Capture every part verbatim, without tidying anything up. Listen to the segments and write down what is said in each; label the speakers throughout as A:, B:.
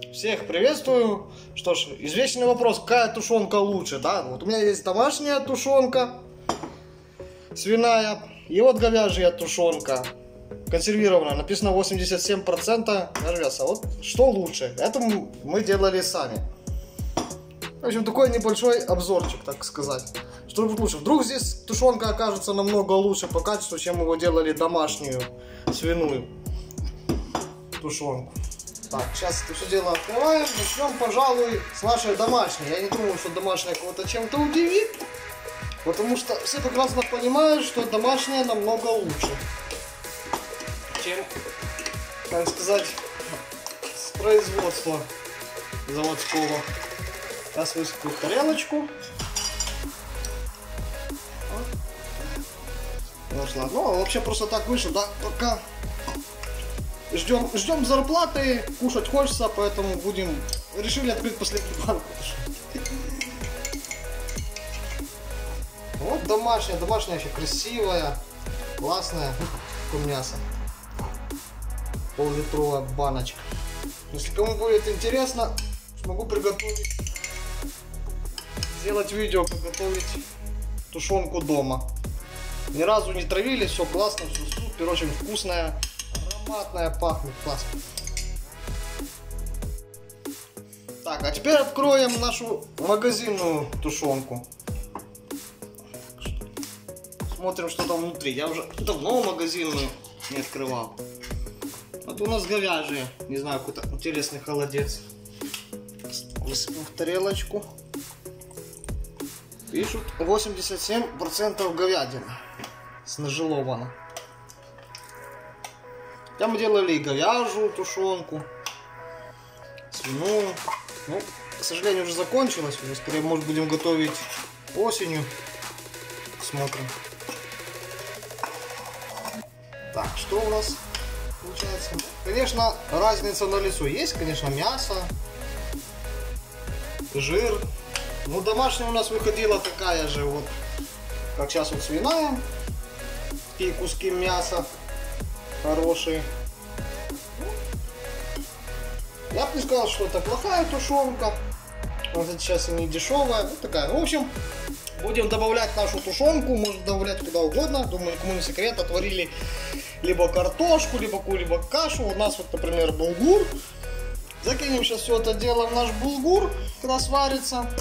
A: Всех приветствую. Что ж, извечный вопрос, какая тушенка лучше, да? Вот у меня есть домашняя тушенка, свиная, и вот говяжья тушенка, консервированная, написано восемьдесят семь процентов мяса. Вот что лучше? Это мы делали сами. В общем, такой небольшой обзорчик, так сказать. Что будет лучше? Вдруг здесь тушенка окажется намного лучше по качеству, чем мы его делали домашнюю свиную тушенку. Так, сейчас это все дело открываем. Начнем, пожалуй, с нашей домашней. Я не думаю, что домашняя кого-то чем-то удивит, потому что все прекрасно понимают, что домашняя намного лучше, чем, так сказать, с производства заводского. Сейчас высыплю тарелочку. Вышла. Ну, вообще просто так вышло, да, пока ждем, ждем зарплаты, кушать хочется, поэтому будем, решили открыть последнюю банку. Вот домашняя, домашняя еще красивая, классная, такое мясо. Пол-литровая баночка. Если кому будет интересно, смогу приготовить, сделать видео, как готовить тушенку дома. Ни разу не травили, все классно, все супер, очень вкусная, ароматная, пахнет классно. Так, а теперь откроем нашу магазинную тушенку. Смотрим, что там внутри. Я уже давно магазинную не открывал. Вот у нас говяжья, не знаю, какой-то интересный холодец. Высыпем в тарелочку. Пишут восемьдесят семь процентов говядины снажилована. Там мы делали и говяжью тушенку, свиную. Ну, к сожалению, уже закончилось. Уже скорее, может, будем готовить осенью. Смотрим. Так, что у нас получается? Конечно, разница на лицо. Есть, конечно, мясо, жир. Ну, домашняя у нас выходила такая же, вот, как сейчас вот свиная. Такие куски мяса хорошие. Я бы не сказал, что это плохая тушенка. Вот это сейчас и не дешевая. Вот такая. Ну, в общем, будем добавлять нашу тушенку. Можно добавлять куда угодно. Думаю, никому не секрет. Отварили либо картошку, либо какую-либо кашу. У нас вот, например, булгур. Закинем сейчас все это дело в наш булгур, когда сварится.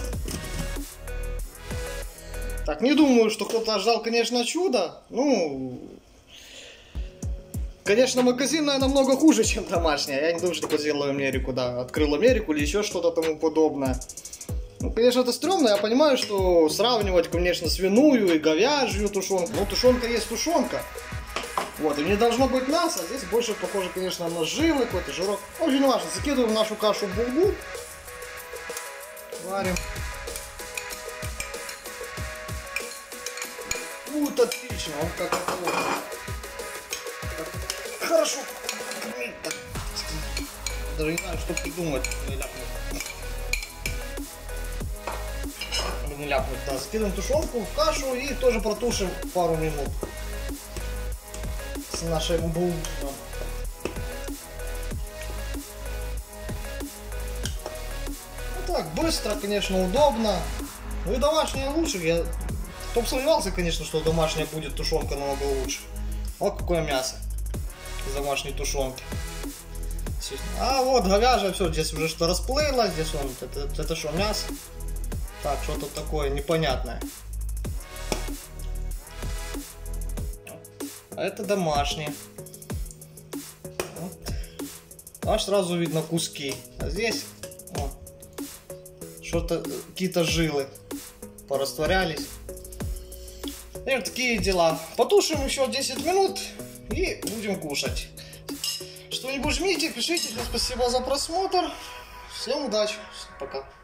A: Так, не думаю, что кто-то ждал, конечно, чудо. Ну, конечно, магазинная намного хуже, чем домашняя. Я не думаю, что такое сделал Америку, да. Открыл Америку или еще что-то тому подобное. Ну, конечно, это стрёмно. Я понимаю, что сравнивать, конечно, свиную и говяжью тушенку. Ну, тушенка есть тушенка. Вот, и не должно быть мяса. Здесь больше похоже, конечно, на жилы, какой-то жирок. Очень важно. Закидываем нашу кашу в булгур. Варим. Вот отлично. Он как это вот. Хорошо. Так. Даже не знаю, что придумать. Не ляпнуть. Не ляпнуть, да. Закидываем тушенку в кашу и тоже протушим пару минут. С нашим булгуром. Ну так, быстро, конечно, удобно. Ну и домашняя лучше. Я кто бы сомневался, конечно, что домашняя будет тушенка намного лучше. Вот какое мясо из домашней тушенки. А вот говяжья, все, здесь уже что расплылось, здесь он, это, это, это что, мясо? Так, что-то такое непонятное. А это домашние. Вот. Аж сразу видно куски. А здесь что-то, какие-то жилы порастворялись. И вот такие дела. Потушим еще десять минут и будем кушать. Что-нибудь жмите, пишите. Спасибо за просмотр. Всем удачи. Пока.